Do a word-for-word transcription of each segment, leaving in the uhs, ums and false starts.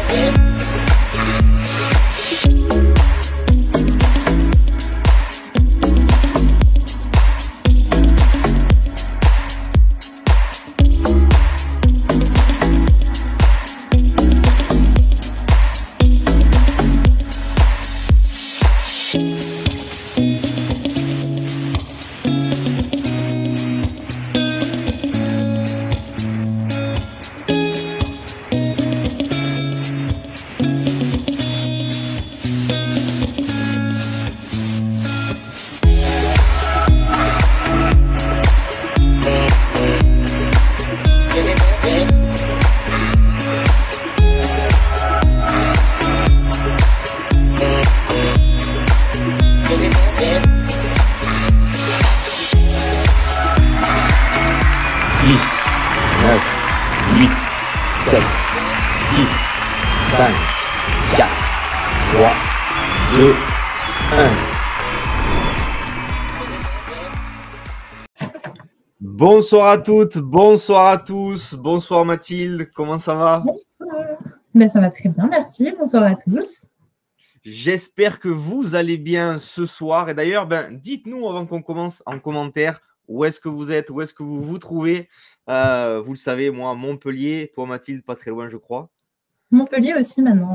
Bonsoir à toutes, bonsoir à tous, bonsoir Mathilde, comment ça va? Bonsoir. Ben, ça va très bien, merci, bonsoir à tous. J'espère que vous allez bien ce soir. Et d'ailleurs, ben, dites-nous avant qu'on commence en commentaire où est-ce que vous êtes, où est-ce que vous vous trouvez. Euh, vous le savez, moi, Montpellier, toi Mathilde, pas très loin je crois. Montpellier aussi maintenant.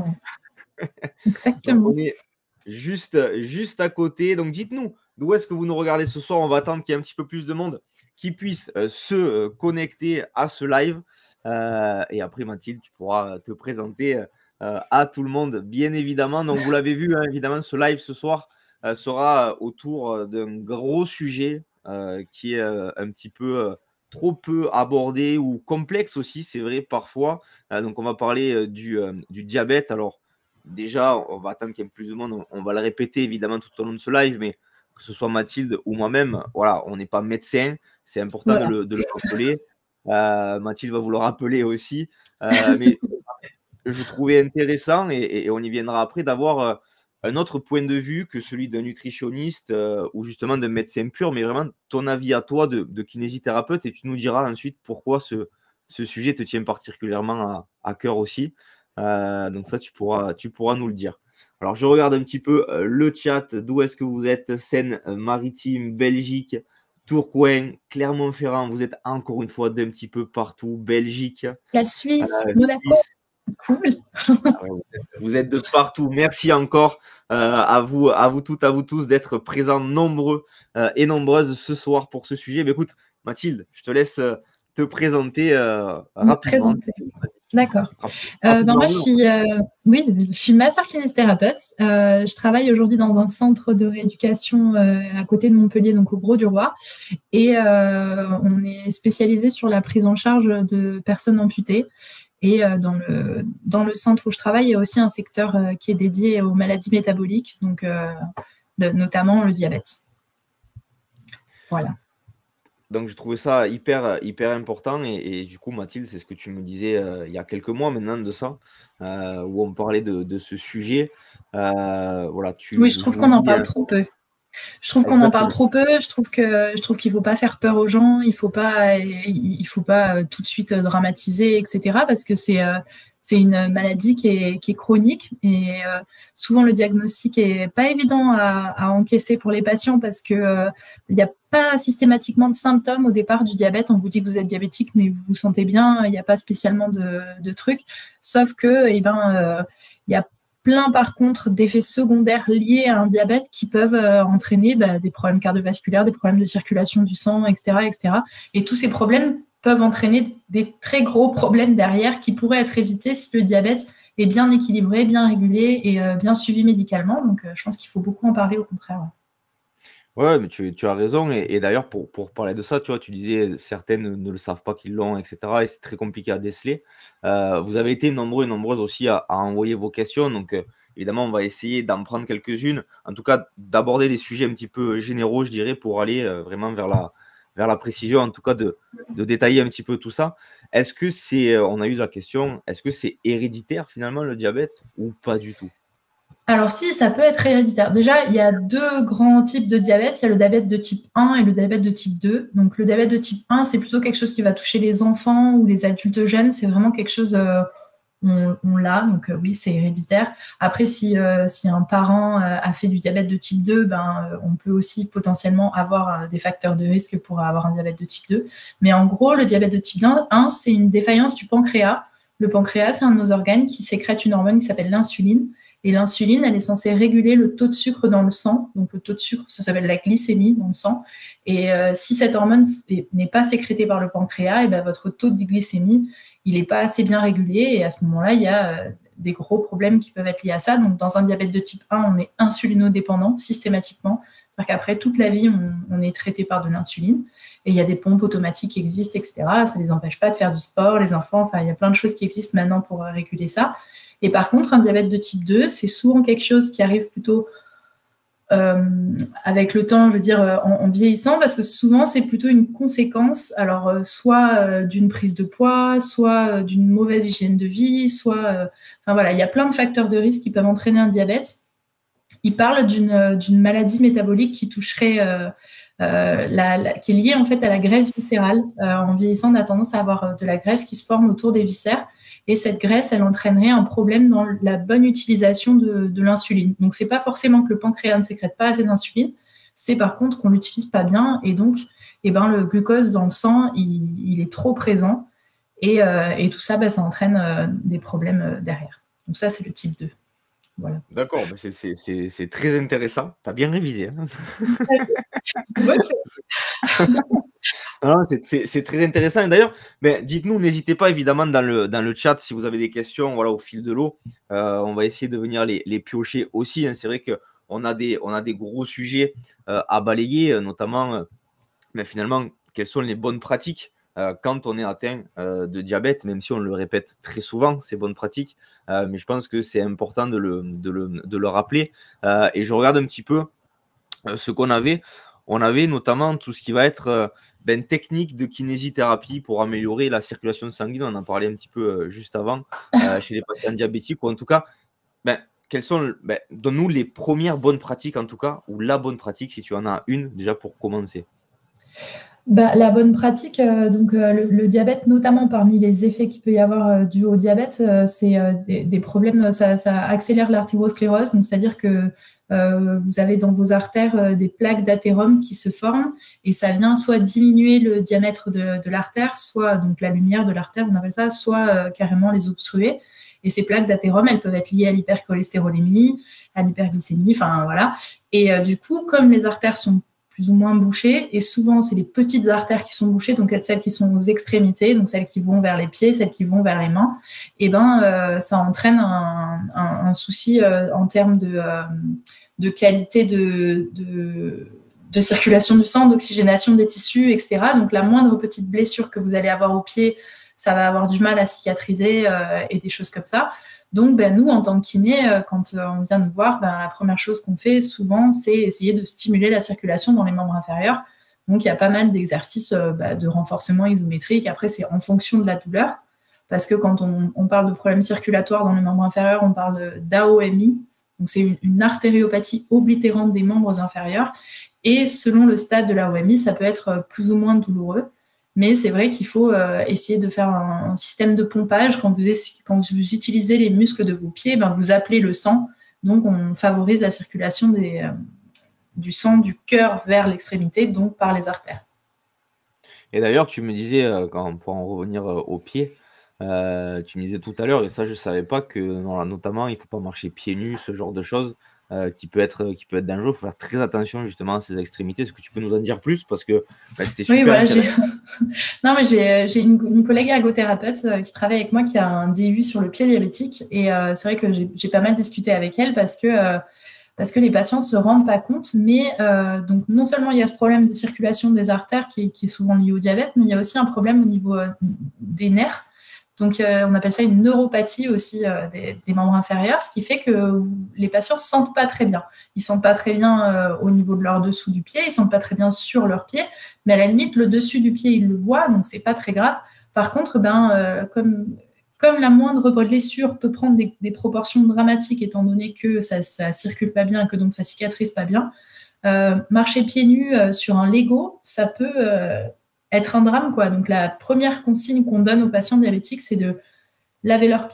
Exactement. On est juste, juste à côté. Donc dites-nous d'où est-ce que vous nous regardez ce soir. On va attendre qu'il y ait un petit peu plus de monde qui puisse euh, se euh, connecter à ce live. Euh, et après, Mathilde, tu pourras te présenter euh, à tout le monde, bien évidemment. Donc, vous l'avez vu, hein, évidemment, ce live ce soir euh, sera autour d'un gros sujet euh, qui est euh, un petit peu euh, trop peu abordé ou complexe aussi, c'est vrai, parfois. Euh, donc, on va parler euh, du, euh, du diabète. Alors, déjà, on va attendre qu'il y ait plus de monde. On, on va le répéter, évidemment, tout au long de ce live, mais que ce soit Mathilde ou moi-même, voilà, on n'est pas médecin. C'est important voilà. de, le, de le rappeler. Euh, Mathilde va vous le rappeler aussi. Euh, mais je trouvais intéressant, et, et on y viendra après, d'avoir euh, un autre point de vue que celui d'un nutritionniste euh, ou justement d'un médecin pur, mais vraiment ton avis à toi de, de kinésithérapeute, et tu nous diras ensuite pourquoi ce, ce sujet te tient particulièrement à, à cœur aussi. Euh, donc ça, tu pourras, tu pourras nous le dire. Alors, je regarde un petit peu euh, le chat. D'où est-ce que vous êtes? Seine-Maritime, Belgique, Tourcoing, Clermont-Ferrand. Vous êtes encore une fois d'un petit peu partout. Belgique. La Suisse, euh, Monaco. Cool. Ah ouais, vous, êtes, vous êtes de partout. Merci encore euh, à vous, à vous toutes, à vous tous d'être présents nombreux euh, et nombreuses ce soir pour ce sujet. Mais écoute, Mathilde, je te laisse euh, te présenter euh, rapidement. Présenter. D'accord. Euh, ben moi, je suis, euh, oui, je suis masseur kinésithérapeute. Euh, je travaille aujourd'hui dans un centre de rééducation euh, à côté de Montpellier, donc au Grau-du-Roi. Et euh, on est spécialisé sur la prise en charge de personnes amputées. Et euh, dans, le, dans le centre où je travaille, il y a aussi un secteur euh, qui est dédié aux maladies métaboliques, donc euh, le, notamment le diabète. Voilà. Donc, je trouvais ça hyper, hyper important. Et, et du coup, Mathilde, c'est ce que tu me disais euh, il y a quelques mois maintenant de ça, euh, où on parlait de, de ce sujet. Euh, voilà, tu, oui, je trouve qu'on en parle trop peu. Je trouve qu'on en parle trop peu. Je trouve que je trouve qu'il ne faut pas faire peur aux gens. Il ne faut pas, il faut pas tout de suite dramatiser, et cetera. Parce que c'est euh, c'est une maladie qui est, qui est chronique. Et euh, souvent, le diagnostic n'est pas évident à, à encaisser pour les patients parce qu'il euh, n'y a pas systématiquement de symptômes au départ du diabète. On vous dit que vous êtes diabétique, mais vous vous sentez bien. Il n'y a pas spécialement de, de trucs. Sauf que, eh ben, euh, il y a plein, par contre, d'effets secondaires liés à un diabète qui peuvent euh, entraîner bah, des problèmes cardiovasculaires, des problèmes de circulation du sang, et cetera, et cetera. Et tous ces problèmes peuvent entraîner des très gros problèmes derrière qui pourraient être évités si le diabète est bien équilibré, bien régulé et euh, bien suivi médicalement. Donc, euh, je pense qu'il faut beaucoup en parler, au contraire. Ouais, mais tu, tu as raison. Et, et d'ailleurs, pour, pour parler de ça, tu vois, tu disais certaines ne, ne le savent pas qu'ils l'ont, et cetera. Et c'est très compliqué à déceler. Euh, vous avez été nombreux et nombreuses aussi à, à envoyer vos questions. Donc, euh, évidemment, on va essayer d'en prendre quelques-unes. En tout cas, d'aborder des sujets un petit peu généraux, je dirais, pour aller euh, vraiment vers la, vers la précision, en tout cas, de, de détailler un petit peu tout ça. Est-ce que c'est, on a eu la question, est-ce que c'est héréditaire finalement le diabète ou pas du tout? Alors si, ça peut être héréditaire. Déjà, il y a deux grands types de diabète. Il y a le diabète de type un et le diabète de type deux. Donc le diabète de type un, c'est plutôt quelque chose qui va toucher les enfants ou les adultes jeunes. C'est vraiment quelque chose euh, on, on l'a, donc euh, oui, c'est héréditaire. Après, si, euh, si un parent euh, a fait du diabète de type deux, ben, euh, on peut aussi potentiellement avoir euh, des facteurs de risque pour avoir un diabète de type deux. Mais en gros, le diabète de type un, c'est une défaillance du pancréas. Le pancréas, c'est un de nos organes qui sécrète une hormone qui s'appelle l'insuline. Et l'insuline, elle est censée réguler le taux de sucre dans le sang. Donc, le taux de sucre, ça s'appelle la glycémie dans le sang. Et euh, si cette hormone n'est pas sécrétée par le pancréas, et ben, votre taux de glycémie, il n'est pas assez bien régulé. Et à ce moment-là, il y a euh, des gros problèmes qui peuvent être liés à ça. Donc, dans un diabète de type un, on est insulinodépendant systématiquement. C'est-à-dire qu'après, toute la vie, on, on est traité par de l'insuline. Et il y a des pompes automatiques qui existent, et cetera. Ça ne les empêche pas de faire du sport, les enfants. Enfin, il y a plein de choses qui existent maintenant pour euh, réguler ça. Et par contre, un diabète de type deux, c'est souvent quelque chose qui arrive plutôt euh, avec le temps, je veux dire, en, en vieillissant, parce que souvent, c'est plutôt une conséquence, alors euh, soit euh, d'une prise de poids, soit euh, d'une mauvaise hygiène de vie, soit... Euh, enfin voilà, il y a plein de facteurs de risque qui peuvent entraîner un diabète. Il parle d'une d'une maladie métabolique qui toucherait... Euh, Euh, la, la, qui est liée en fait à la graisse viscérale. Euh, en vieillissant, on a tendance à avoir de la graisse qui se forme autour des viscères. Et cette graisse, elle entraînerait un problème dans la bonne utilisation de, de l'insuline. Donc, c'est pas forcément que le pancréas ne sécrète pas assez d'insuline, c'est par contre qu'on l'utilise pas bien. Et donc, eh ben, le glucose dans le sang, il, il est trop présent. Et, euh, et tout ça, bah, ça entraîne euh, des problèmes euh, derrière. Donc ça, c'est le type deux. Voilà. D'accord, c'est très intéressant. Tu as bien révisé. Hein. C'est très intéressant. Et d'ailleurs, ben, dites-nous, n'hésitez pas évidemment dans le, dans le chat si vous avez des questions voilà, au fil de l'eau. Euh, on va essayer de venir les, les piocher aussi. Hein. C'est vrai qu'on a, des, on a des gros sujets euh, à balayer, notamment euh, ben, finalement, quelles sont les bonnes pratiques Euh, quand on est atteint euh, de diabète, même si on le répète très souvent, ces bonnes pratiques, euh, mais je pense que c'est important de le, de le, de le rappeler. Euh, et je regarde un petit peu euh, ce qu'on avait. On avait notamment tout ce qui va être euh, ben, technique de kinésithérapie pour améliorer la circulation sanguine. On en parlait un petit peu euh, juste avant euh, chez les patients diabétiques, ou en tout cas, ben, quelles sont, ben, donne-nous les premières bonnes pratiques en tout cas, ou la bonne pratique si tu en as une déjà pour commencer. Bah, la bonne pratique, euh, donc euh, le, le diabète, notamment parmi les effets qu'il peut y avoir euh, dû au diabète, euh, c'est euh, des, des problèmes, ça, ça accélère l'artérosclérose, donc c'est-à-dire que euh, vous avez dans vos artères euh, des plaques d'athérome qui se forment et ça vient soit diminuer le diamètre de, de l'artère, soit donc la lumière de l'artère, on appelle ça, soit euh, carrément les obstruer. Et ces plaques d'athérome, elles peuvent être liées à l'hypercholestérolémie, à l'hyperglycémie, enfin voilà. Et euh, du coup, comme les artères sont plus ou moins bouchées, et souvent c'est les petites artères qui sont bouchées, donc celles qui sont aux extrémités, donc celles qui vont vers les pieds, celles qui vont vers les mains, et ben euh, ça entraîne un, un, un souci euh, en termes de, euh, de qualité de, de, de circulation du sang, d'oxygénation des tissus, et cetera. Donc la moindre petite blessure que vous allez avoir au pied, ça va avoir du mal à cicatriser euh, et des choses comme ça. Donc, ben, nous, en tant que kiné, quand on vient nous voir, ben, la première chose qu'on fait souvent, c'est essayer de stimuler la circulation dans les membres inférieurs. Donc, il y a pas mal d'exercices euh, ben, de renforcement isométrique. Après, c'est en fonction de la douleur. Parce que quand on, on parle de problèmes circulatoires dans les membres inférieurs, on parle d'A O M I. Donc, c'est une, une artériopathie oblitérante des membres inférieurs. Et selon le stade de l'A O M I, ça peut être plus ou moins douloureux. Mais c'est vrai qu'il faut euh, essayer de faire un, un système de pompage. Quand vous, quand vous utilisez les muscles de vos pieds, ben, vous appelez le sang. Donc, on favorise la circulation des, euh, du sang du cœur vers l'extrémité, donc par les artères. Et d'ailleurs, tu me disais, euh, quand, pour en revenir euh, aux pieds, euh, tu me disais tout à l'heure, et ça, je ne savais pas, que non, notamment, il ne faut pas marcher pieds nus, ce genre de choses. Euh, qui, peut être, qui peut être dangereux. Il faut faire très attention justement à ces extrémités. Est-ce que tu peux nous en dire plus? Parce que bah, c'était super. Oui, voilà, non, mais j'ai une, une collègue ergothérapeute euh, qui travaille avec moi qui a un D U sur le pied diabétique. Et euh, c'est vrai que j'ai pas mal discuté avec elle parce que, euh, parce que les patients ne se rendent pas compte. Mais euh, donc, non seulement il y a ce problème de circulation des artères qui, qui est souvent lié au diabète, mais il y a aussi un problème au niveau euh, des nerfs. Donc, euh, on appelle ça une neuropathie aussi euh, des, des membres inférieurs, ce qui fait que vous, les patients ne se sentent pas très bien. Ils ne sentent pas très bien euh, au niveau de leur dessous du pied, ils ne sentent pas très bien sur leur pied, mais à la limite, le dessus du pied, ils le voient, donc ce n'est pas très grave. Par contre, ben, euh, comme, comme la moindre blessure peut prendre des, des proportions dramatiques, étant donné que ça ne circule pas bien et que donc ça cicatrise pas bien, euh, marcher pieds nus euh, sur un Lego, ça peut... Euh, être un drame, quoi. Donc, la première consigne qu'on donne aux patients diabétiques, c'est de laver leurs pieds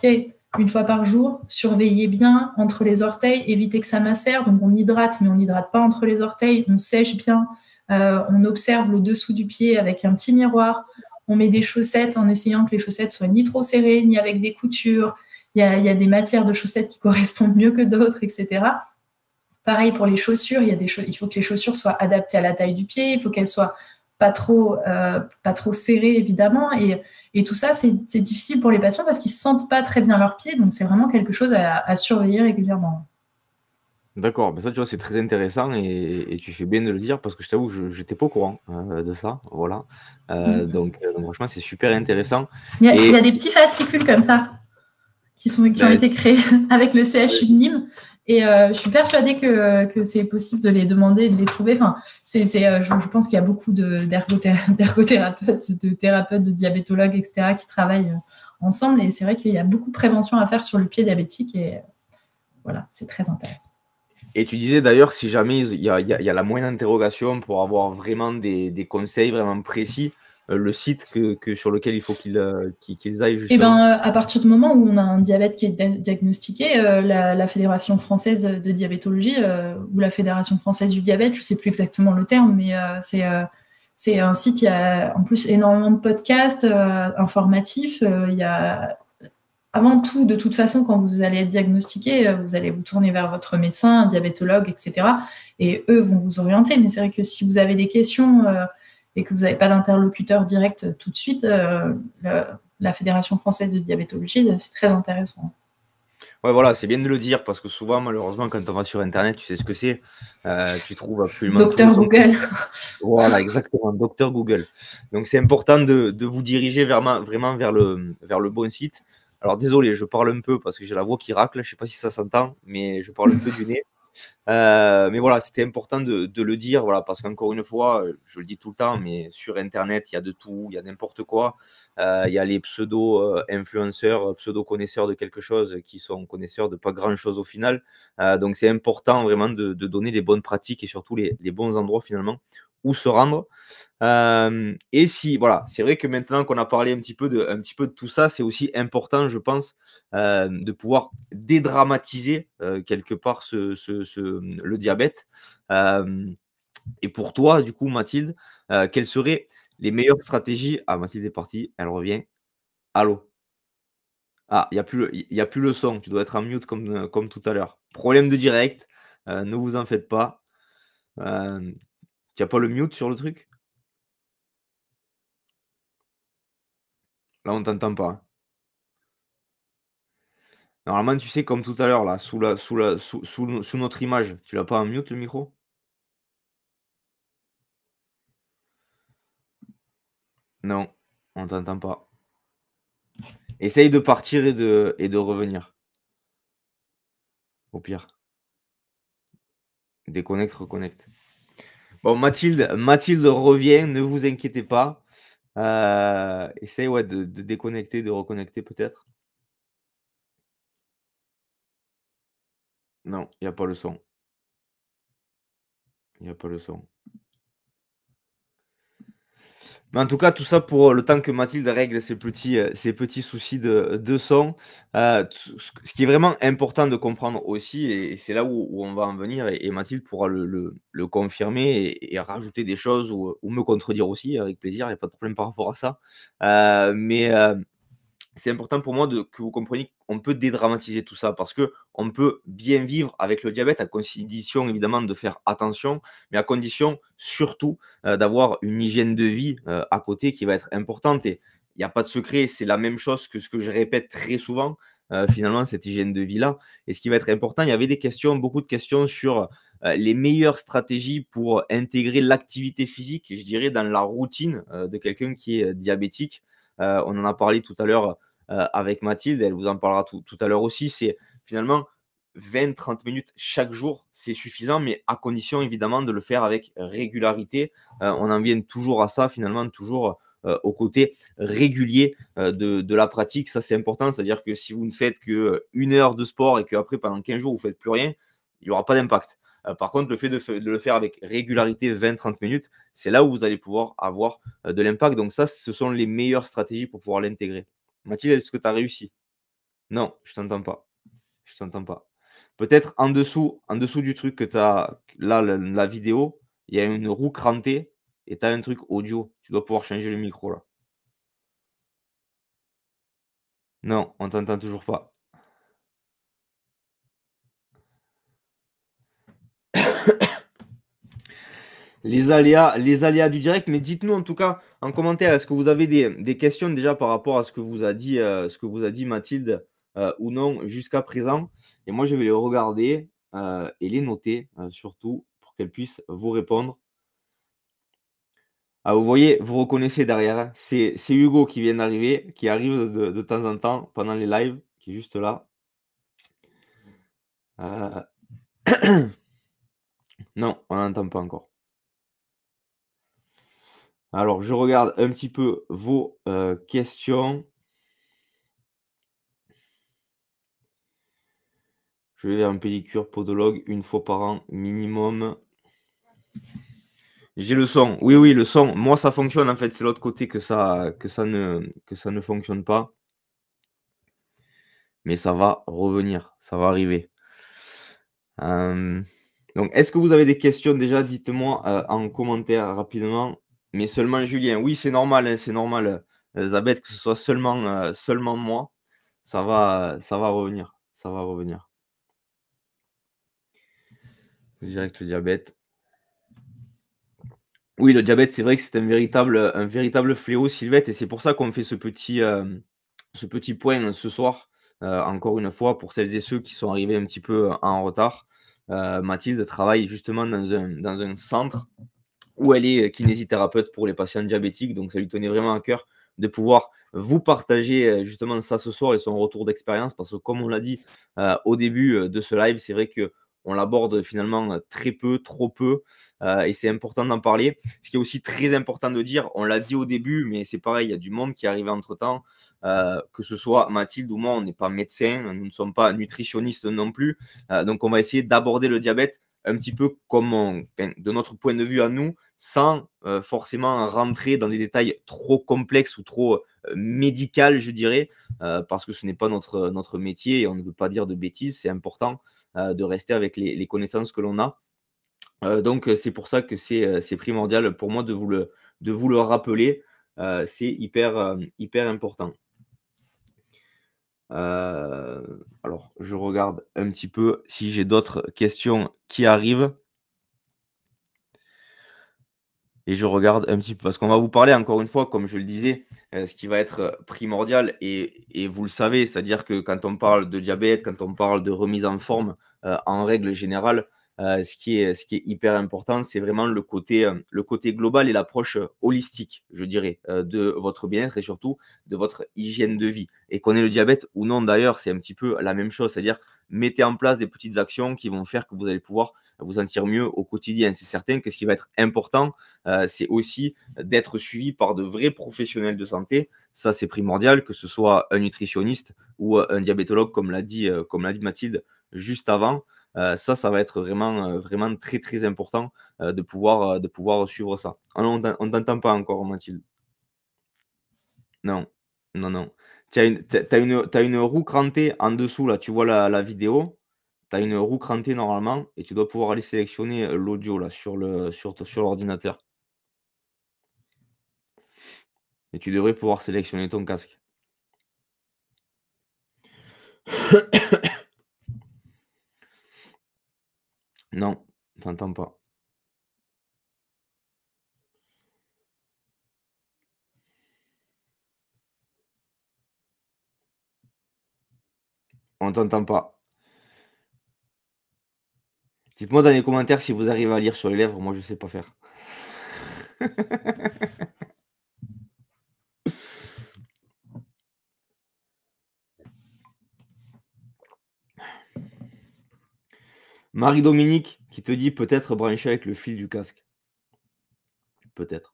une fois par jour, surveiller bien entre les orteils, éviter que ça macère. Donc on hydrate, mais on n'hydrate pas entre les orteils, on sèche bien, euh, on observe le dessous du pied avec un petit miroir, on met des chaussettes en essayant que les chaussettes soient ni trop serrées, ni avec des coutures. Il y a, il y a des matières de chaussettes qui correspondent mieux que d'autres, et cetera. Pareil pour les chaussures, il, y a des cho- il faut que les chaussures soient adaptées à la taille du pied, il faut qu'elles soient pas trop, euh, pas trop serrées, évidemment. Et, et tout ça, c'est c'est difficile pour les patients parce qu'ils ne sentent pas très bien leurs pieds. Donc, c'est vraiment quelque chose à, à surveiller régulièrement. D'accord, ben ça, tu vois, c'est très intéressant et, et tu fais bien de le dire parce que je t'avoue que je n'étais pas au courant euh, de ça. Voilà. Euh, Mm. donc, euh, donc, franchement, c'est super intéressant. Il y, a, il y Et a des petits fascicules comme ça qui, sont, qui ont ben, été créés avec le C H U de Nîmes. Et euh, je suis persuadée que, que c'est possible de les demander, de les trouver. Enfin, c'est, c'est, euh, je, je pense qu'il y a beaucoup de, d'ergothé- d'ergothérapeutes, de thérapeutes, de diabétologues, et cetera, qui travaillent euh, ensemble. Et c'est vrai qu'il y a beaucoup de prévention à faire sur le pied diabétique. Et euh, voilà, c'est très intéressant. Et tu disais d'ailleurs, si jamais il y a, il y a- il y a la moindre interrogation pour avoir vraiment des, des conseils vraiment précis, euh, le site que, que- sur lequel il faut qu'ils euh, qu'ils- qu'ils aillent Et ben, justement. euh, à partir du moment où on a un diabète qui est dia- diagnostiqué, euh, la, la Fédération française de diabétologie euh, ou la Fédération française du diabète, je ne sais plus exactement le terme, mais euh, c'est euh, c'est un site, il y a en plus énormément de podcasts euh, informatifs. euh, il y a avant tout, de toute façon, quand vous allez être diagnostiqué, euh, vous allez vous tourner vers votre médecin, un diabétologue, et cetera. Et eux vont vous orienter. Mais c'est vrai que si vous avez des questions euh, et que vous n'avez pas d'interlocuteur direct tout de suite, euh, le- la Fédération française de diabétologie, c'est très intéressant. Ouais, voilà, c'est bien de le dire parce que souvent, malheureusement, quand on va sur Internet, tu sais ce que c'est, euh, tu trouves absolument tout. Docteur Donc, Google. voilà, exactement, docteur Google. Donc, c'est important de, de vous diriger vers ma- vraiment vers le, vers le bon site. Alors, désolé, je parle un peu parce que j'ai la voix qui racle. Je ne sais pas si ça s'entend, mais je parle un peu du nez. Euh, mais voilà, c'était important de, de le dire, voilà, parce qu'encore une fois, euh, je le dis tout le temps, mais sur Internet, il y a de tout, il y a n'importe quoi. Euh, il y a les pseudo-influenceurs, pseudo-connaisseurs de quelque chose qui sont connaisseurs de pas grand-chose au final. Euh, donc, c'est important vraiment de, de donner les bonnes pratiques et surtout les, les bons endroits finalement où se rendre. Euh, et si, voilà, c'est vrai que maintenant qu'on a parlé un petit peu de, un petit peu de tout ça, c'est aussi important, je pense, euh, de pouvoir dédramatiser euh, quelque part ce, ce- ce- le diabète. Euh, et pour toi, du coup, Mathilde, euh, quelles seraient les meilleures stratégies? Ah, Mathilde est partie, elle revient. Allô? Ah, il n'y a, plus le- il y a plus le son, tu dois être en mute comme, euh, comme tout à l'heure. Problème de direct, euh, ne vous en faites pas. Euh, tu n'as pas le mute sur le truc? Là, on t'entend pas. Normalement, tu sais, comme tout à l'heure, là, sous, la, sous, la, sous, sous, sous notre image, tu l'as pas en mute le micro? Non, on t'entend pas. Essaye de partir et de, et de revenir, au pire. Déconnecte, reconnecte. Bon, Mathilde, Mathilde revient, ne vous inquiétez pas. Euh, essaye ouais, de, de déconnecter, de reconnecter peut-être. Non, il n'y a pas le son. Il n'y a pas le son. Mais en tout cas, tout ça pour le temps que Mathilde règle ses petits, euh, ses petits soucis de, de son. Euh, t- ce ce qui est vraiment important de comprendre aussi, et c'est là où, où on va en venir, et, et Mathilde pourra le, le- le confirmer et, et rajouter des choses ou, ou me contredire aussi, avec plaisir, il n'y a pas de problème par rapport à ça. Euh, mais euh, c'est important pour moi de, que vous compreniez qu'on peut dédramatiser tout ça parce que on peut bien vivre avec le diabète à condition évidemment de faire attention, mais à condition surtout euh, d'avoir une hygiène de vie euh, à côté qui va être importante. Et il n'y a pas de secret, c'est la même chose que ce que je répète très souvent, euh, finalement, cette hygiène de vie-là. Et ce qui va être important, il y avait des questions, beaucoup de questions sur euh, les meilleures stratégies pour intégrer l'activité physique, je dirais, dans la routine euh, de quelqu'un qui est diabétique. Euh, on en a parlé tout à l'heure euh, avec Mathilde, elle vous en parlera tout, tout à l'heure aussi. C'est finalement vingt à trente minutes chaque jour, c'est suffisant, mais à condition évidemment de le faire avec régularité. Euh, on en vient toujours à ça, finalement, toujours euh, au côté régulier euh, de, de la pratique. Ça, c'est important, c'est-à-dire que si vous ne faites qu'une heure de sport et qu'après, pendant quinze jours, vous ne faites plus rien, il n'y aura pas d'impact. Euh, par contre, le fait de, de, le faire avec régularité, vingt à trente minutes, c'est là où vous allez pouvoir avoir euh, de l'impact. Donc ça, ce sont les meilleures stratégies pour pouvoir l'intégrer. Mathilde, est-ce que tu as réussi? Non, je t'entends pas. Je t'entends pas. Peut-être en dessous en dessous du truc que tu as là, le la vidéo, il y a une roue crantée et tu as un truc audio. Tu dois pouvoir changer le micro là. Non, on t'entend toujours pas. Les aléas les aléas du direct, mais dites-nous en tout cas en commentaire, est-ce que vous avez des des questions déjà par rapport à ce que vous a dit, heu, ce que vous a dit Mathilde, heu, ou non jusqu'à présent? Et moi je vais les regarder, heu, et les noter, heu, surtout pour qu'elles puissent vous répondre. Ah, vous voyez, vous reconnaissez derrière, hein, c'est c'est Hugo qui vient d'arriver, qui arrive de de temps en temps pendant les lives, qui est juste là. Heu, non, on n'entend pas encore. Alors je regarde un petit peu vos, heu, questions. Je vais vers un pédicure podologue une fois par an minimum. J'ai le son. Oui, oui, le son. Moi, ça fonctionne en fait, c'est l'autre côté que ça que ça ne que ça ne fonctionne pas. Mais ça va revenir, ça va arriver. Hem, donc est-ce que vous avez des questions déjà? Dites-moi, heu, en commentaire rapidement, mais seulement Julien. Oui, c'est normal, hein, c'est normal, heu, Zabeth, que ce soit seulement, heu, seulement moi. Ça va, ça va revenir, ça va revenir. Direct le diabète. Oui, le diabète, c'est vrai que c'est un véritable, un véritable fléau, Sylvette, et c'est pour ça qu'on fait ce petit, hem, ce petit point ce soir. Heu, encore une fois, pour celles et ceux qui sont arrivés un petit peu en retard, heu, Mathilde travaille justement dans un dans un centre où elle est kinésithérapeute pour les patients diabétiques. Donc ça lui tenait vraiment à cœur de pouvoir vous partager, heu, justement ça ce soir et son retour d'expérience. Parce que comme on l'a dit, heu, au début, heu, de ce live, c'est vrai qu'on l'aborde finalement, heu, très peu, trop peu, heu et c'est important d'en parler. Ce qui est aussi très important de dire, on l'a dit au début, mais c'est pareil, il y a du monde qui est arrivé entre-temps, heu, que ce soit Mathilde ou moi, on n'est pas médecins, nous ne sommes pas nutritionnistes non plus, heu, donc on va essayer d'aborder le diabète un petit peu comme on enfin, de notre point de vue à nous, sans, heu, forcément rentrer dans des détails trop complexes ou trop, heu, médical, je dirais, heu, parce que ce n'est pas notre, notre métier et on ne veut pas dire de bêtises. C'est important, heu, de rester avec les les connaissances que l'on a. Heu, donc heu, c'est pour ça que c'est, heu, c'est primordial pour moi de vous le de vous le rappeler, heu, c'est hyper, hem, hyper important. Heu, alors je regarde un petit peu si j'ai d'autres questions qui arrivent. Et je regarde un petit peu parce qu'on va vous parler encore une fois, comme je le disais, heu, ce qui va être, heu, primordial et et vous le savez, c'est-à-dire que quand on parle de diabète, quand on parle de remise en forme, heu, en règle générale, heu, ce qui est ce qui est hyper important, c'est vraiment le côté, hem, le côté global et l'approche, heu, holistique, je dirais, heu, de votre bien-être et surtout de votre hygiène de vie. Et qu'on ait le diabète ou non d'ailleurs, c'est un petit peu la même chose, c'est-à-dire mettez en place des petites actions qui vont faire que vous allez pouvoir vous sentir mieux au quotidien. C'est certain que ce qui va être important, heu, c'est aussi d'être suivi par de vrais professionnels de santé. Ça, c'est primordial, que ce soit un nutritionniste ou, heu, un diabétologue comme l'a dit, heu, comme l'a dit Mathilde juste avant. Heu, ça, ça va être vraiment, heu, vraiment très, très important, heu, de pouvoir, heu, de pouvoir suivre ça. Ah non, on t'en on t'entend pas encore Mathilde. Non, non, non. Tu as une tu as une tu as une roue crantée en dessous là, tu vois la la vidéo? Tu as une roue crantée normalement et tu dois pouvoir aller sélectionner, heu, l'audio là sur le sur ton sur l'ordinateur. Et tu devrais pouvoir sélectionner ton casque. Non, t'entends pas. On t'entend pas. Dites-moi dans les commentaires si vous arrivez à lire sur les lèvres, moi je sais pas faire. Marie-Dominique qui te dit peut-être brancher avec le fil du casque. Peut-être.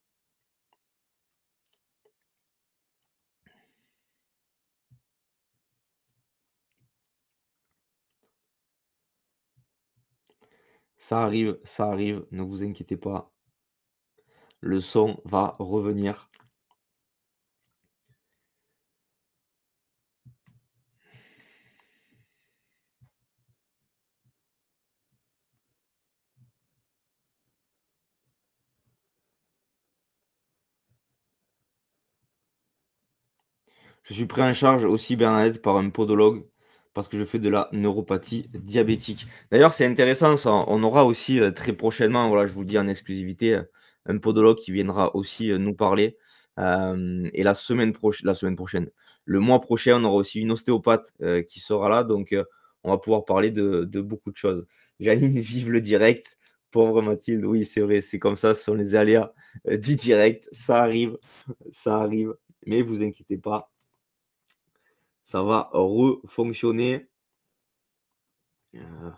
Ça arrive, ça arrive, ne vous inquiétez pas. Le son va revenir. Je suis pris en charge aussi, Bernadette, par un podologue parce que je fais de la neuropathie diabétique. D'ailleurs, c'est intéressant ça, on aura aussi, heu, très prochainement, voilà, je vous le dis en exclusivité, heu, un podologue qui viendra aussi, heu, nous parler. Hem et la semaine proch la semaine prochaine, le mois prochain, on aura aussi une ostéopathe, heu, qui sera là, donc heu, on va pouvoir parler de de beaucoup de choses. Janine, vive le direct, pauvre Mathilde, oui, c'est vrai, c'est comme ça, ce sont les aléas, heu, du direct, ça arrive, ça arrive, mais vous inquiétez pas ça va refonctionner. Heu,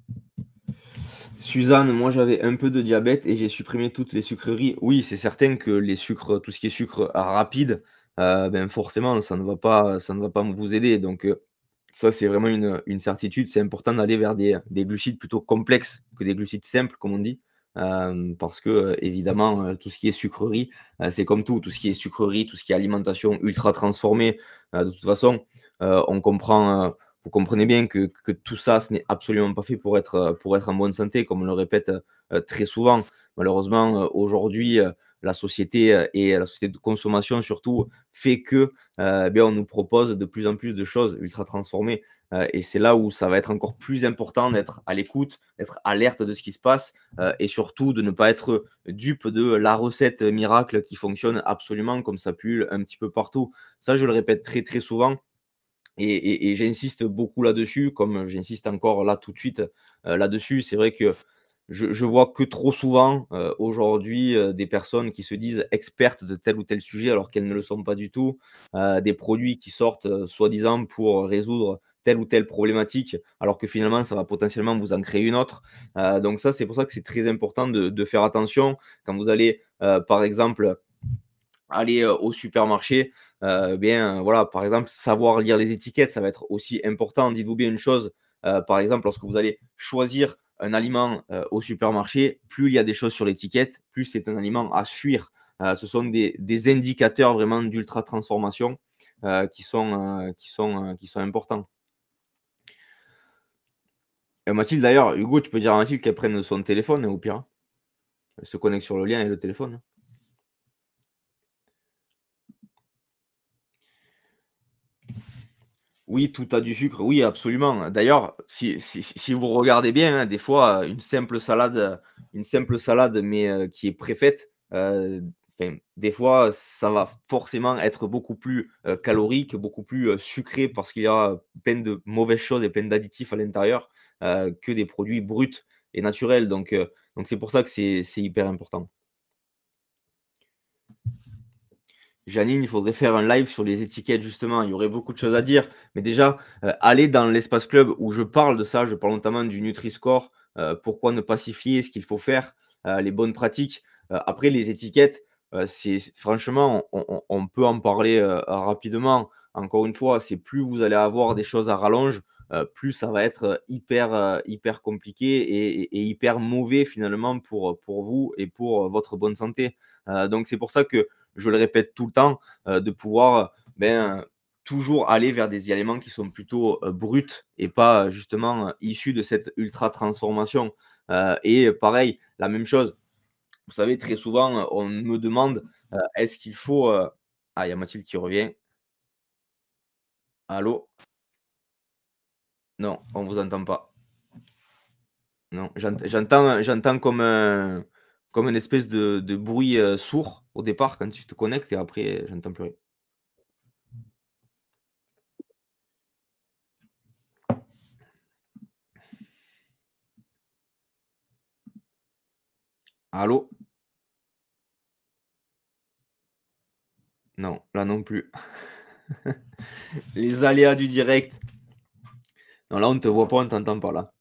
Suzanne, moi j'avais un peu de diabète et j'ai supprimé toutes les sucreries. Oui, c'est certain que les sucres, tout ce qui est sucre rapide, heu, ben, forcément ça ne va pas ça ne va pas vous aider donc heu, ça c'est vraiment une, une certitude. C'est important d'aller vers des, des glucides plutôt complexes que des glucides simples comme on dit. Hem, parce que, heu, évidemment, heu, tout ce qui est sucreries, heu, c'est comme tout, tout ce qui est sucreries, tout ce qui est alimentation ultra transformée, heu, de toute façon, heu, on comprend, heu vous comprenez bien que que tout ça, ce n'est absolument pas fait pour être, heu, pour être en bonne santé, comme on le répète, heu heu, très souvent. Malheureusement, heu, aujourd'hui, heu, la société, heu, et la société de consommation surtout, fait que, heu, bien, on nous propose de plus en plus de choses ultra transformées, heu, et c'est là où ça va être encore plus important d'être à l'écoute, d'être alerte de ce qui se passe, heu, et surtout de ne pas être dupe de la recette miracle qui fonctionne absolument comme ça pullule un petit peu partout. Ça, je le répète très, très souvent et et et j'insiste beaucoup là-dessus, comme j'insiste encore là tout de suite, heu, là-dessus. C'est vrai que je je vois que trop souvent, heu, aujourd'hui, heu, des personnes qui se disent expertes de tel ou tel sujet alors qu'elles ne le sont pas du tout. Heu, des produits qui sortent, heu, soi-disant pour résoudre telle ou telle problématique, alors que finalement ça va potentiellement vous en créer une autre. Heu, donc ça, c'est pour ça que c'est très important de de faire attention quand vous allez, heu, par exemple aller, heu, au supermarché, heu, bien, euh, voilà, par exemple, savoir lire les étiquettes, ça va être aussi important. Dites-vous bien une chose, heu, par exemple, lorsque vous allez choisir un aliment, heu, au supermarché, plus il y a des choses sur l'étiquette, plus c'est un aliment à fuir. Heu, ce sont des des indicateurs vraiment d'ultra transformation, heu, qui sont, heu, qui sont, heu, qui sont importants. Et Mathilde d'ailleurs, Hugo, tu peux dire à Mathilde qu'elle prenne son téléphone, hein, au pire, hein. Elle se connecte sur le lien et le téléphone, hein. Oui, tout a du sucre, oui, absolument. D'ailleurs, si si si si vous regardez bien, hein, des fois, heu, une simple salade, heu, une simple salade, mais heu, qui est préfaite, heu, enfin, des fois, ça va forcément être beaucoup plus, heu, calorique, beaucoup plus, heu, sucré parce qu'il y a plein de mauvaises choses et plein d'additifs à l'intérieur, heu, que des produits bruts et naturels. Donc heu, donc c'est pour ça que c'est c'est hyper important. Janine, il faudrait faire un live sur les étiquettes justement, il y aurait beaucoup de choses à dire. Mais déjà, heu, allez dans l'espace club où je parle de ça, je parle notamment du Nutri-Score, heu, pourquoi ne pas s'y fier, ce qu'il faut faire, heu, les bonnes pratiques. Heu, après les étiquettes, heu, c'est c franchement, on on on peut en parler, heu, rapidement. Encore une fois, c'est plus vous allez avoir des choses à rallonge, heu, plus ça va être, heu, hyper, heu, hyper compliqué et et et hyper mauvais finalement pour, pour vous et pour, votre bonne santé. Heu, donc c'est pour ça que je le répète tout le temps, heu, de pouvoir, ben, toujours aller vers des aliments qui sont plutôt, heu, bruts et pas, heu, justement, heu, issus de cette ultra transformation. Heu et pareil, la même chose, vous savez, très souvent, heu, on me demande, heu, est-ce qu'il faut, heu ah, il y a Mathilde qui revient. Allô? Non, on vous entend pas. Non, j'ent j'entends, j'entends comme un comme une espèce de de bruit, heu, sourd au départ quand tu te connectes et après, j'entends plus rien. Allô? Non, là non plus. Les aléas du direct. Non, là, on ne te voit pas, on t'entend pas, là.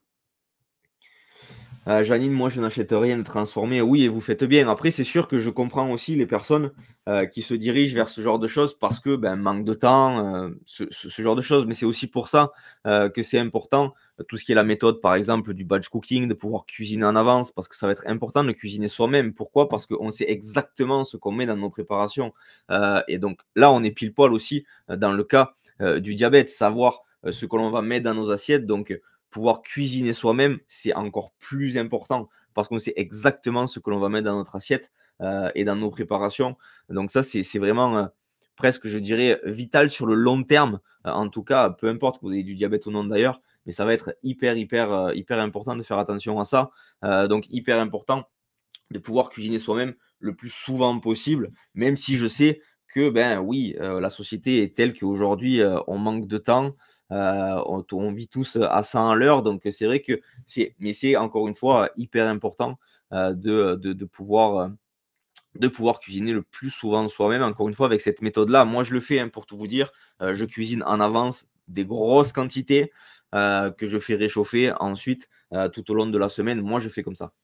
Heu, Janine, moi, je n'achète rien de transformé. Oui et vous faites bien. Après, c'est sûr que je comprends aussi les personnes, heu, qui se dirigent vers ce genre de choses parce que, ben, manque de temps, heu, ce ce ce genre de choses. Mais c'est aussi pour ça, heu, que c'est important, heu, tout ce qui est la méthode, par exemple, du batch cooking, de pouvoir cuisiner en avance parce que ça va être important de cuisiner soi-même. Pourquoi? Parce qu'on sait exactement ce qu'on met dans nos préparations, heu et donc là, on est pile poil aussi, heu, dans le cas, heu, du diabète. Savoir, heu, ce que l'on va mettre dans nos assiettes donc pouvoir cuisiner soi-même, c'est encore plus important parce qu'on sait exactement ce que l'on va mettre dans notre assiette, heu et dans nos préparations. Donc ça, c'est c'est vraiment, heu, presque, je dirais, vital sur le long terme. Euh, en tout cas, peu importe que vous ayez du diabète ou non d'ailleurs, mais ça va être hyper, hyper, euh, hyper important de faire attention à ça. Euh, donc, hyper important de pouvoir cuisiner soi-même le plus souvent possible, même si je sais que, ben oui, euh, la société est telle qu'aujourd'hui, euh, on manque de temps, euh, on, on vit tous à cent à l'heure, donc c'est vrai que c'est, mais c'est encore une fois hyper important euh, de, de, de pouvoir... euh, de pouvoir cuisiner le plus souvent soi-même. Encore une fois, avec cette méthode-là, moi je le fais, hein, pour tout vous dire, euh, je cuisine en avance des grosses quantités euh, que je fais réchauffer ensuite euh, tout au long de la semaine. Moi, je fais comme ça.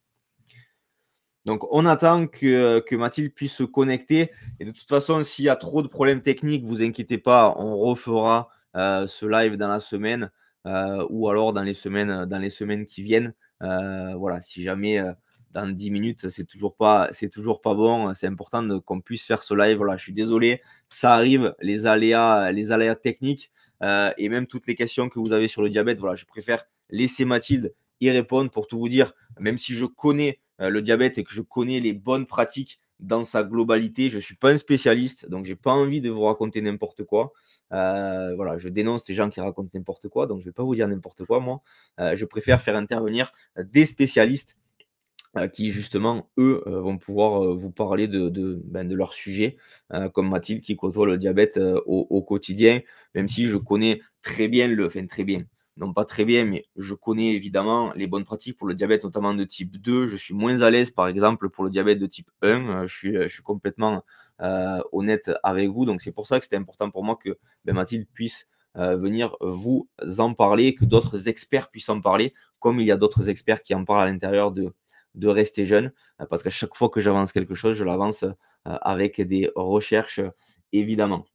Donc, on attend que, que Mathilde puisse se connecter. Et de toute façon, s'il y a trop de problèmes techniques, vous inquiétez pas, on refera euh, ce live dans la semaine euh, ou alors dans les semaines, dans les semaines qui viennent. Euh, voilà, si jamais euh, dans dix minutes, c'est toujours pas, c'est toujours pas bon, c'est important de, qu'on puisse faire ce live. Voilà, je suis désolé, ça arrive, les aléas, les aléas techniques euh, et même toutes les questions que vous avez sur le diabète. Voilà, je préfère laisser Mathilde y répondre pour tout vous dire, même si je connais euh, le diabète et que je connais les bonnes pratiques dans sa globalité. Je ne suis pas un spécialiste, donc je n'ai pas envie de vous raconter n'importe quoi. Euh, voilà, je dénonce les gens qui racontent n'importe quoi, donc je ne vais pas vous dire n'importe quoi, moi. Euh, je préfère faire intervenir des spécialistes euh, qui, justement, eux, euh, vont pouvoir euh, vous parler de, de, ben, de leur sujet, euh, comme Mathilde qui côtoie le diabète euh, au, au quotidien, même si je connais très bien le... Enfin, très bien. Non, pas très bien, mais je connais évidemment les bonnes pratiques pour le diabète, notamment de type deux. Je suis moins à l'aise, par exemple, pour le diabète de type un. Euh, je, suis, je suis complètement euh, honnête avec vous. Donc, c'est pour ça que c'était important pour moi que ben, Mathilde puisse euh, venir vous en parler, que d'autres experts puissent en parler, comme il y a d'autres experts qui en parlent à l'intérieur de, de Rester Jeune. Euh, parce qu'à chaque fois que j'avance quelque chose, je l'avance euh, avec des recherches, évidemment.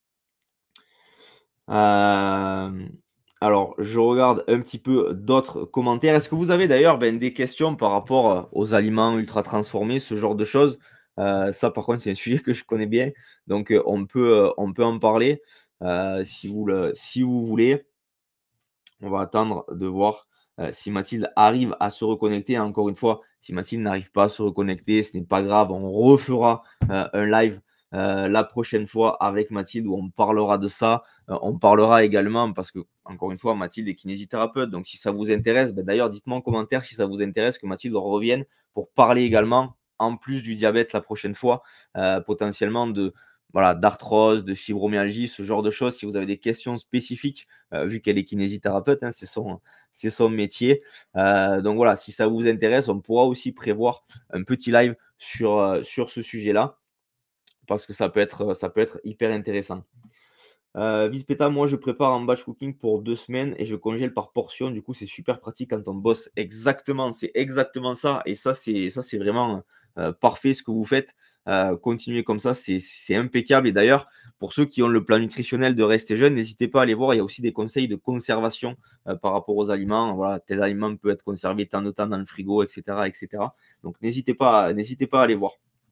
Euh... Alors, je regarde un petit peu d'autres commentaires. Est-ce que vous avez d'ailleurs ben, des questions par rapport aux aliments ultra transformés, ce genre de choses? euh, Ça, par contre, c'est un sujet que je connais bien. Donc, euh, on, peut, euh, on peut en parler euh, si, vous le, si vous voulez. On va attendre de voir euh, si Mathilde arrive à se reconnecter. Encore une fois, si Mathilde n'arrive pas à se reconnecter, ce n'est pas grave. On refera euh, un live euh, la prochaine fois avec Mathilde où on parlera de ça. Euh, on parlera également, parce que, encore une fois, Mathilde est kinésithérapeute. Donc, si ça vous intéresse, ben, d'ailleurs, dites-moi en commentaire si ça vous intéresse que Mathilde revienne pour parler également, en plus du diabète la prochaine fois, euh, potentiellement de, voilà, d'arthrose, de fibromyalgie, ce genre de choses. Si vous avez des questions spécifiques, euh, vu qu'elle est kinésithérapeute, hein, c'est son, c'est son métier. Euh, donc voilà, si ça vous intéresse, on pourra aussi prévoir un petit live sur, euh, sur ce sujet-là, parce que ça peut être, ça peut être hyper intéressant. Euh, Vispeta, moi je prépare en batch cooking pour deux semaines et je congèle par portion. Du coup, c'est super pratique quand on bosse. Exactement, c'est exactement ça. Et ça, c'est ça, c'est vraiment euh, parfait ce que vous faites. Euh, continuez comme ça, c'est c'est impeccable. Et d'ailleurs, pour ceux qui ont le plan nutritionnel de Rester Jeune, n'hésitez pas à aller voir. Il y a aussi des conseils de conservation euh, par rapport aux aliments. Voilà, tel aliment peut être conservé tant de temps dans le frigo, et cetera, et cetera. Donc n'hésitez pas, n'hésitez pas à aller voir.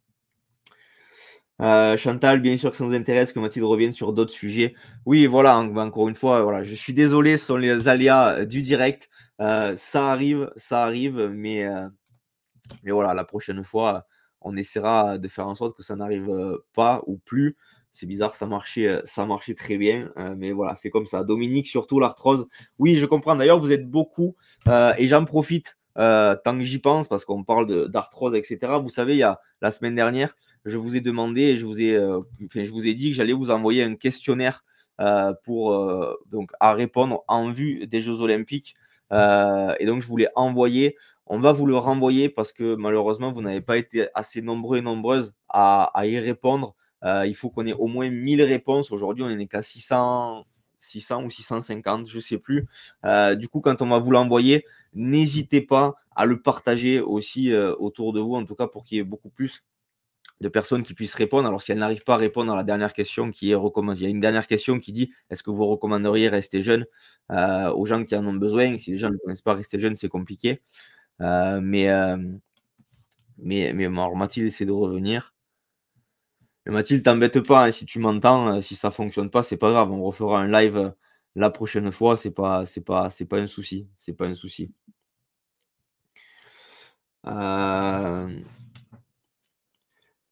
Euh, Chantal, bien sûr que ça nous intéresse que Mathilde revienne sur d'autres sujets. Oui, voilà, en- encore une fois, voilà, je suis désolé, ce sont les aléas euh, du direct. Euh, ça arrive, ça arrive, mais, euh, mais voilà, la prochaine fois, on essaiera de faire en sorte que ça n'arrive euh, pas ou plus. C'est bizarre, ça marchait, euh, ça marchait très bien, euh, mais voilà, c'est comme ça. Dominique, surtout l'arthrose. Oui, je comprends. D'ailleurs, vous êtes beaucoup, euh, et j'en profite euh, tant que j'y pense, parce qu'on parle de- d'arthrose, et cetera. Vous savez, il y a la semaine dernière, je vous ai demandé, et je vous ai, euh, enfin, je vous ai dit que j'allais vous envoyer un questionnaire euh, pour, euh, donc, à répondre en vue des Jeux Olympiques. Euh, et donc, je voulais envoyer. On va vous le renvoyer parce que malheureusement, vous n'avez pas été assez nombreux et nombreuses à, à y répondre. Euh, il faut qu'on ait au moins mille réponses. Aujourd'hui, on n'est qu'à six cents, six cents ou six cent cinquante, je ne sais plus. Euh, du coup, quand on va vous l'envoyer, n'hésitez pas à le partager aussi euh, autour de vous, en tout cas pour qu'il y ait beaucoup plus de personnes qui puissent répondre. Alors, si elles n'arrivent pas à répondre à la dernière question qui est recommandée, il y a une dernière question qui dit est-ce que vous recommanderiez Rester Jeune euh, aux gens qui en ont besoin? Si les gens ne connaissent pas Rester Jeune, c'est compliqué. Euh, mais, euh, mais, mais alors Mathilde essaie de revenir. Mais Mathilde, t'embête pas, hein, si tu m'entends, euh, si ça fonctionne pas, c'est pas grave. On refera un live euh, la prochaine fois. C'est pas, c'est pas, c'est pas un souci. C'est pas un souci. Euh...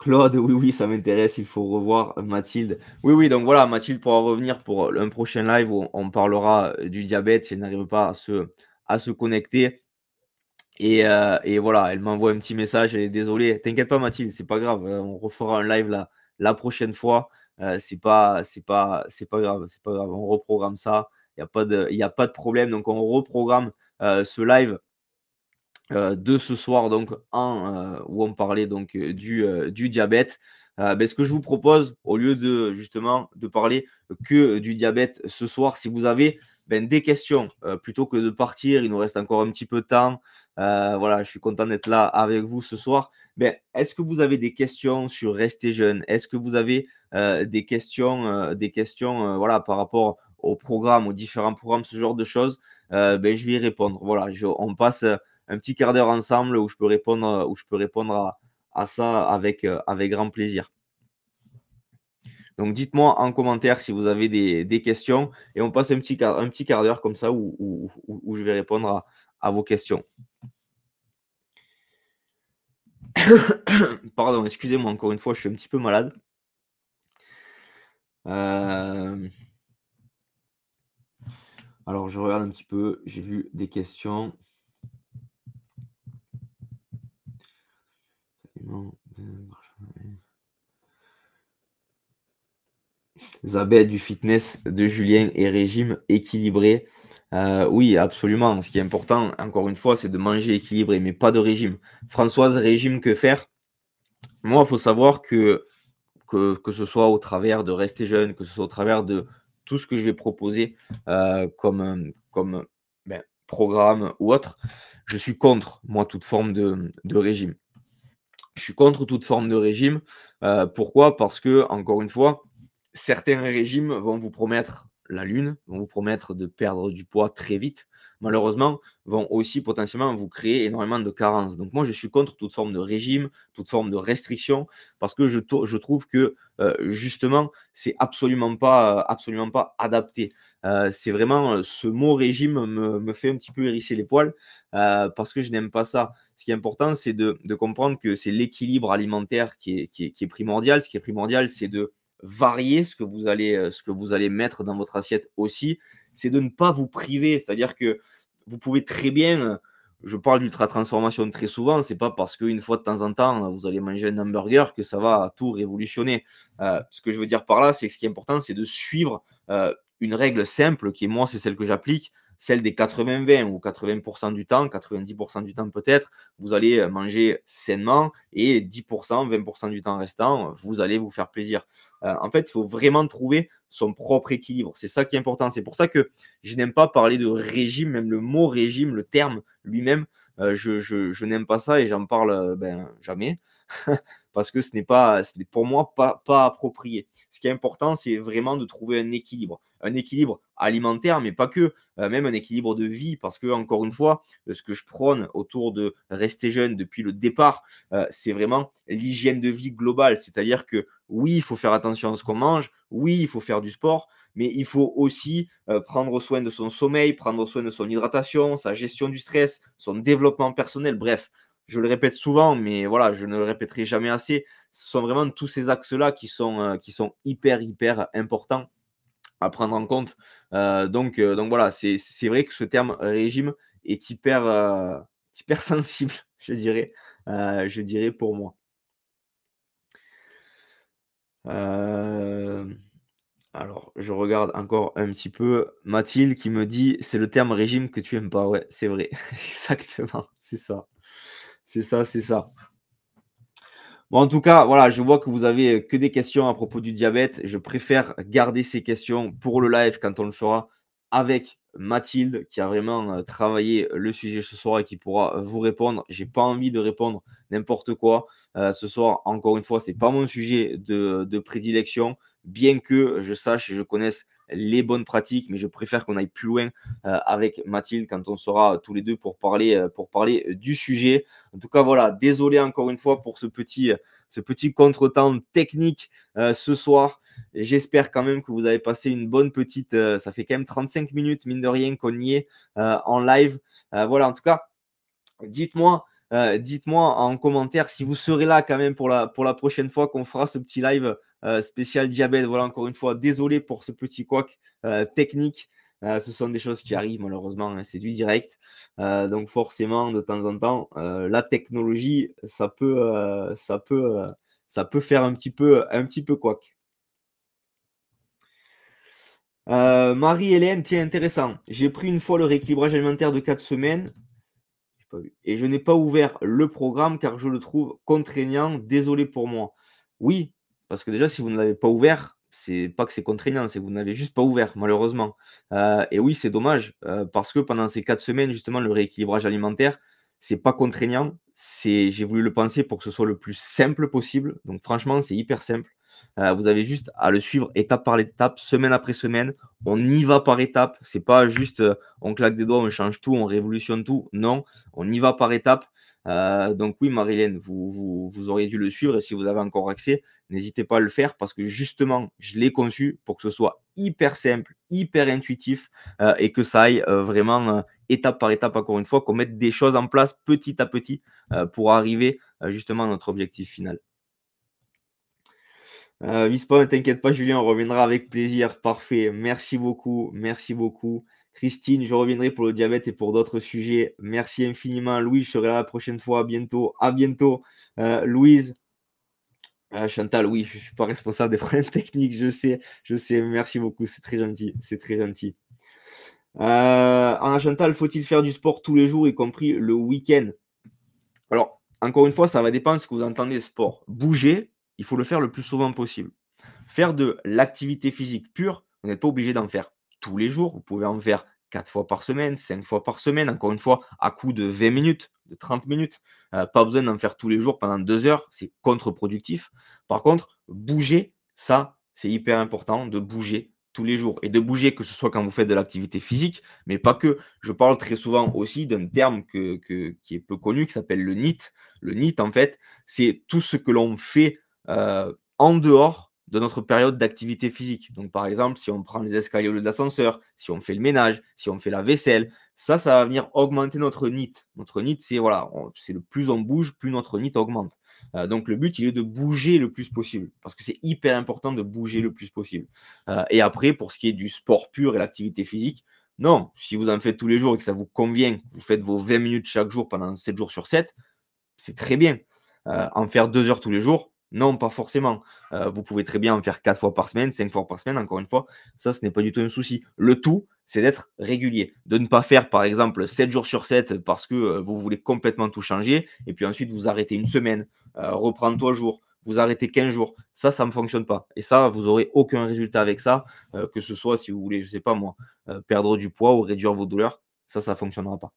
Claude, oui, oui, ça m'intéresse, il faut revoir Mathilde. Oui, oui, donc voilà, Mathilde pourra revenir pour un prochain live où on parlera du diabète si elle n'arrive pas à se, à se connecter. Et, euh, et voilà, elle m'envoie un petit message, elle est désolée. T'inquiète pas, Mathilde, c'est pas grave, euh, on refera un live la, la prochaine fois. Euh, c'est pas, c'est pas, c'est pas grave, c'est pas grave, on reprogramme ça. Il n'y a pas de, il y a pas de problème. Donc, on reprogramme euh, ce live Euh, de ce soir, donc, en, euh, où on parlait donc euh, du, euh, du diabète. Euh, ben, ce que je vous propose, au lieu de justement de parler que du diabète ce soir, si vous avez ben, des questions, euh, plutôt que de partir, il nous reste encore un petit peu de temps. Euh, voilà, je suis content d'être là avec vous ce soir. Ben, est-ce que vous avez des questions sur Rester Jeune? Est-ce que vous avez euh, des questions, euh, des questions euh, voilà, par rapport au programme, aux différents programmes, ce genre de choses? Euh, ben, je vais y répondre. Voilà, je, on passe un petit quart d'heure ensemble où je peux répondre, où je peux répondre à, à ça avec, euh, avec grand plaisir. Donc, dites-moi en commentaire si vous avez des, des questions et on passe un petit quart, un petit quart d'heure comme ça où, où, où, où je vais répondre à, à vos questions. Pardon, excusez-moi encore une fois, je suis un petit peu malade. Euh... Alors, je regarde un petit peu, j'ai vu des questions. Zabet du fitness de Julien et régime équilibré. Euh, oui, absolument. Ce qui est important, encore une fois, c'est de manger équilibré, mais pas de régime. Françoise, régime, que faire? Moi, il faut savoir que, que, que ce soit au travers de Rester Jeune, que ce soit au travers de tout ce que je vais proposer euh, comme, comme ben, programme ou autre, je suis contre, moi, toute forme de, de régime. Je suis contre toute forme de régime. Euh, pourquoi? Parce que, encore une fois, certains régimes vont vous promettre la lune, vont vous promettre de perdre du poids très vite. Malheureusement, vont aussi potentiellement vous créer énormément de carences. Donc moi, je suis contre toute forme de régime, toute forme de restriction, parce que je, je trouve que euh, justement, c'est absolument pas, absolument pas adapté. Euh, c'est vraiment ce mot régime me, me fait un petit peu hérisser les poils euh, parce que je n'aime pas ça. Ce qui est important, c'est de, de comprendre que c'est l'équilibre alimentaire qui est, qui, est, qui est primordial. Ce qui est primordial, c'est de varier ce que vous allez, ce que vous allez mettre dans votre assiette aussi. C'est de ne pas vous priver. C'est-à-dire que vous pouvez très bien, je parle d'ultra transformation très souvent, c'est pas parce qu'une fois de temps en temps, vous allez manger un hamburger que ça va tout révolutionner. Euh, ce que je veux dire par là, c'est que ce qui est important, c'est de suivre euh, une règle simple qui, moi, c'est celle que j'applique, celle des quatre-vingts vingt ou quatre-vingts pour cent du temps, quatre-vingt-dix pour cent du temps peut-être, vous allez manger sainement et dix pour cent, vingt pour cent du temps restant, vous allez vous faire plaisir. Euh, en fait, il faut vraiment trouver son propre équilibre. C'est ça qui est important. C'est pour ça que je n'aime pas parler de régime, même le mot régime, le terme lui-même, euh, je, je, je n'aime pas ça et j'en parle ben, jamais. Parce que ce n'est pas, ce n'est pour moi pas, pas approprié. Ce qui est important, c'est vraiment de trouver un équilibre. Un équilibre alimentaire, mais pas que, euh, même un équilibre de vie. Parce que, encore une fois, ce que je prône autour de Rester Jeune depuis le départ, euh, c'est vraiment l'hygiène de vie globale. C'est-à-dire que oui, il faut faire attention à ce qu'on mange, oui, il faut faire du sport, mais il faut aussi euh, prendre soin de son sommeil, prendre soin de son hydratation, sa gestion du stress, son développement personnel, bref. Je le répète souvent, mais voilà, je ne le répéterai jamais assez. Ce sont vraiment tous ces axes-là qui sont, euh, qui sont hyper, hyper importants à prendre en compte. Euh, donc, euh, donc voilà, c'est vrai que ce terme régime est hyper, euh, hyper sensible, je dirais, euh, je dirais pour moi. Euh... Alors, je regarde encore un petit peu. Mathilde qui me dit, c'est le terme régime que tu aimes pas. Ouais, c'est vrai. Exactement. C'est ça. C'est ça, c'est ça. Bon, en tout cas, voilà, je vois que vous avez que des questions à propos du diabète. Je préfère garder ces questions pour le live quand on le fera avec Mathilde, qui a vraiment euh, travaillé le sujet ce soir et qui pourra vous répondre. J'ai pas envie de répondre n'importe quoi. Euh, ce soir, encore une fois, c'est pas mon sujet de, de prédilection, bien que je sache et je connaisse les bonnes pratiques, mais je préfère qu'on aille plus loin euh, avec Mathilde quand on sera tous les deux pour parler, euh, pour parler du sujet. En tout cas, voilà, désolé encore une fois pour ce petit, ce petit contretemps technique euh, ce soir. J'espère quand même que vous avez passé une bonne petite, euh, ça fait quand même trente-cinq minutes, mine de rien, qu'on y est euh, en live. Euh, voilà, en tout cas, dites-moi Euh, dites-moi en commentaire si vous serez là quand même pour la, pour la prochaine fois qu'on fera ce petit live euh, spécial diabète. Voilà, encore une fois, désolé pour ce petit couac euh, technique. Euh, ce sont des choses qui arrivent malheureusement, hein, c'est du direct. Euh, donc forcément, de temps en temps, euh, la technologie, ça peut, euh, ça, peut, euh, ça peut faire un petit peu, un petit peu couac. Euh, Marie-Hélène, tiens, intéressant. J'ai pris une fois le rééquilibrage alimentaire de quatre semaines pas vu. Et je n'ai pas ouvert le programme car je le trouve contraignant. Désolé pour moi. Oui, parce que déjà, si vous ne l'avez pas ouvert, c'est pas que c'est contraignant, c'est que vous n'avez juste pas ouvert, malheureusement. Euh, et oui, c'est dommage euh, parce que pendant ces quatre semaines, justement, le rééquilibrage alimentaire, c'est pas contraignant. C'est, j'ai voulu le penser pour que ce soit le plus simple possible. Donc, franchement, c'est hyper simple. Euh, vous avez juste à le suivre étape par étape, semaine après semaine. On y va par étape. C'est pas juste euh, on claque des doigts, on change tout, on révolutionne tout. Non, on y va par étapes. Euh, donc oui, Marilène, vous, vous, vous auriez dû le suivre et si vous avez encore accès, n'hésitez pas à le faire parce que justement, je l'ai conçu pour que ce soit hyper simple, hyper intuitif euh, et que ça aille euh, vraiment euh, étape par étape, encore une fois, qu'on mette des choses en place petit à petit euh, pour arriver euh, justement à notre objectif final. Euh, Vispa, ne t'inquiète pas, Julien, on reviendra avec plaisir. Parfait. Merci beaucoup. Merci beaucoup. Christine, je reviendrai pour le diabète et pour d'autres sujets. Merci infiniment. Louise, je serai là la prochaine fois. À bientôt. À bientôt. Euh, Louise. Euh, Chantal, oui, je ne suis pas responsable des problèmes techniques. Je sais. Je sais. Merci beaucoup. C'est très gentil. C'est très gentil. Euh, Anna Chantal, faut-il faire du sport tous les jours, y compris le week-end? Alors, encore une fois, ça va dépendre de ce que vous entendez sport. Bouger, il faut le faire le plus souvent possible. Faire de l'activité physique pure, vous n'êtes pas obligé d'en faire tous les jours. Vous pouvez en faire quatre fois par semaine, cinq fois par semaine, encore une fois, à coup de vingt minutes, de trente minutes. Euh, pas besoin d'en faire tous les jours pendant deux heures, c'est contre-productif. Par contre, bouger, ça, c'est hyper important de bouger tous les jours. Et de bouger, que ce soit quand vous faites de l'activité physique, mais pas que. Je parle très souvent aussi d'un terme que, que, qui est peu connu, qui s'appelle le N I T. Le N I T, en fait, c'est tout ce que l'on fait euh, en dehors de notre période d'activité physique. Donc, par exemple, si on prend les escaliers au lieu de l'ascenseur, si on fait le ménage, si on fait la vaisselle, ça, ça va venir augmenter notre N I T. Notre N I T, c'est voilà, c'est le plus on bouge, plus notre N I T augmente. Euh, donc, le but, il est de bouger le plus possible parce que c'est hyper important de bouger le plus possible. Euh, et après, pour ce qui est du sport pur et l'activité physique, non, si vous en faites tous les jours et que ça vous convient, vous faites vos vingt minutes chaque jour pendant sept jours sur sept, c'est très bien. Euh, en faire deux heures tous les jours, non, pas forcément. Euh, vous pouvez très bien en faire quatre fois par semaine, cinq fois par semaine, encore une fois. Ça, ce n'est pas du tout un souci. Le tout, c'est d'être régulier. De ne pas faire, par exemple, sept jours sur sept parce que euh, vous voulez complètement tout changer. Et puis ensuite, vous arrêtez une semaine, euh, reprendre trois jours, vous arrêtez quinze jours. Ça, ça ne fonctionne pas. Et ça, vous n'aurez aucun résultat avec ça. Euh, que ce soit, si vous voulez, je ne sais pas moi, euh, perdre du poids ou réduire vos douleurs. Ça, ça ne fonctionnera pas.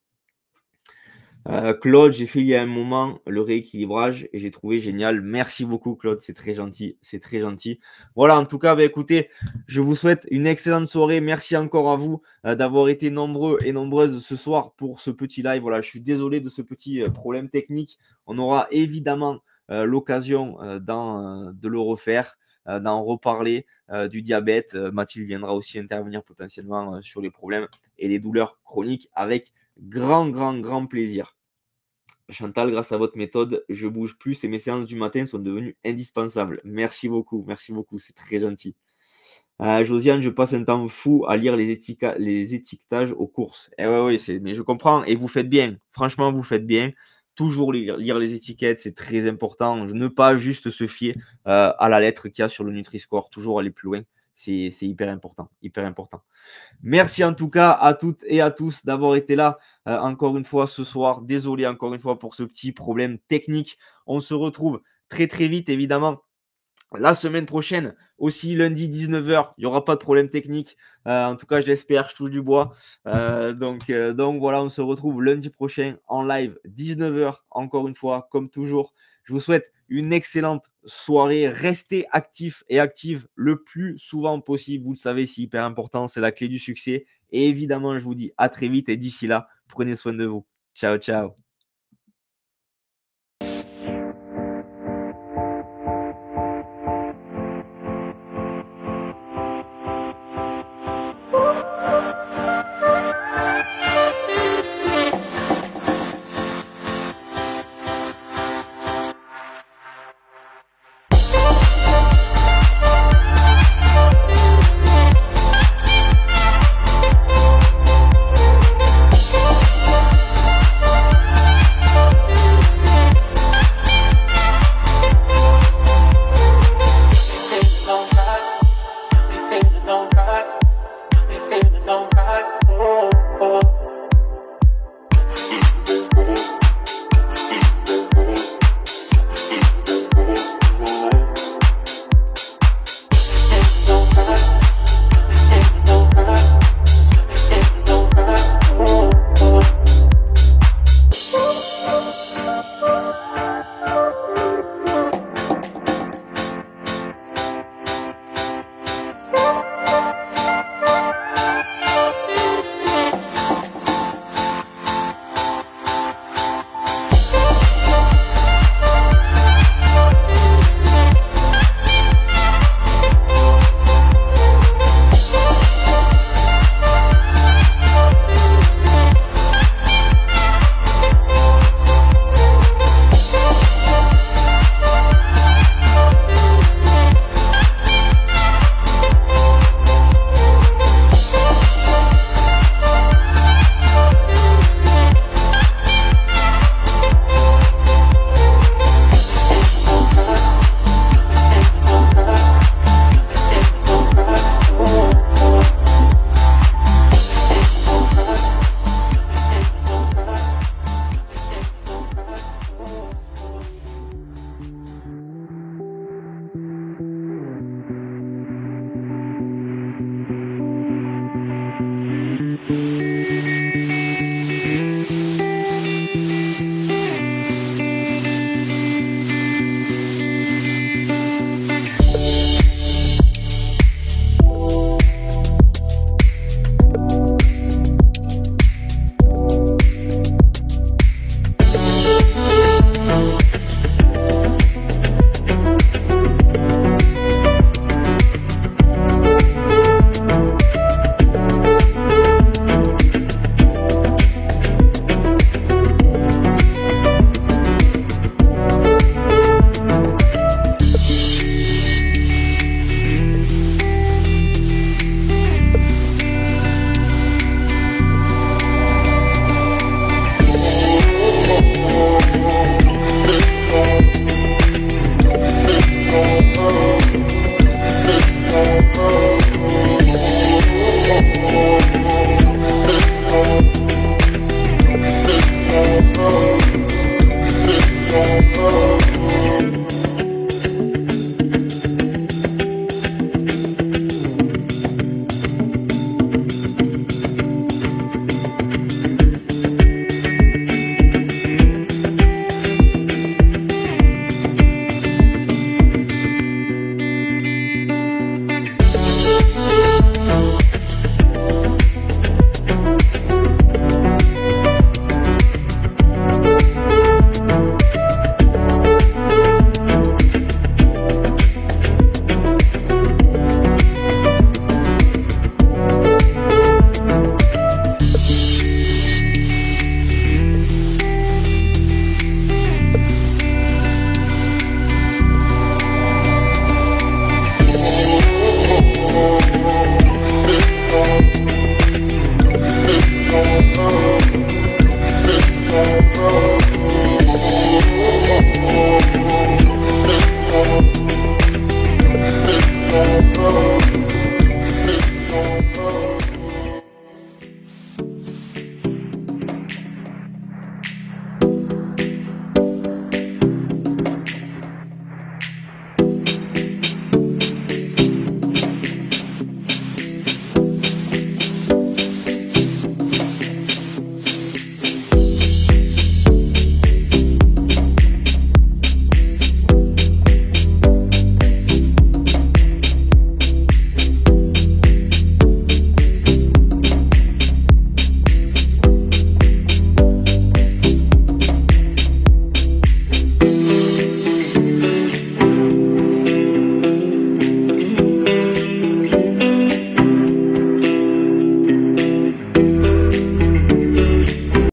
Euh, Claude, j'ai fait il y a un moment le rééquilibrage et j'ai trouvé génial. Merci beaucoup, Claude. C'est très gentil. C'est très gentil. Voilà, en tout cas, bah, écoutez, je vous souhaite une excellente soirée. Merci encore à vous euh, d'avoir été nombreux et nombreuses ce soir pour ce petit live. Voilà, je suis désolé de ce petit euh, problème technique. On aura évidemment euh, l'occasion euh, de le refaire, euh, d'en reparler euh, du diabète. Euh, Mathilde viendra aussi intervenir potentiellement euh, sur les problèmes et les douleurs chroniques avec grand, grand, grand plaisir. Chantal, grâce à votre méthode, je bouge plus et mes séances du matin sont devenues indispensables. Merci beaucoup, merci beaucoup, c'est très gentil. Euh, Josiane, je passe un temps fou à lire les, ética- les étiquetages aux courses. Eh ouais, ouais, c'est... mais je comprends et vous faites bien. Franchement, vous faites bien. Toujours lire, lire les étiquettes, c'est très important. Ne pas juste se fier euh, à la lettre qu'il y a sur le Nutri-Score. Toujours aller plus loin. C'est, c'est hyper important, hyper important. Merci en tout cas à toutes et à tous d'avoir été là euh, encore une fois ce soir. Désolé encore une fois pour ce petit problème technique. On se retrouve très très vite évidemment. La semaine prochaine, aussi lundi dix-neuf heures, il n'y aura pas de problème technique. Euh, en tout cas, j'espère, je touche du bois. Euh, donc, euh, donc voilà, on se retrouve lundi prochain en live, dix-neuf heures, encore une fois, comme toujours. Je vous souhaite une excellente soirée. Restez actifs et actives le plus souvent possible. Vous le savez, c'est hyper important, c'est la clé du succès. Et évidemment, je vous dis à très vite et d'ici là, prenez soin de vous. Ciao, ciao.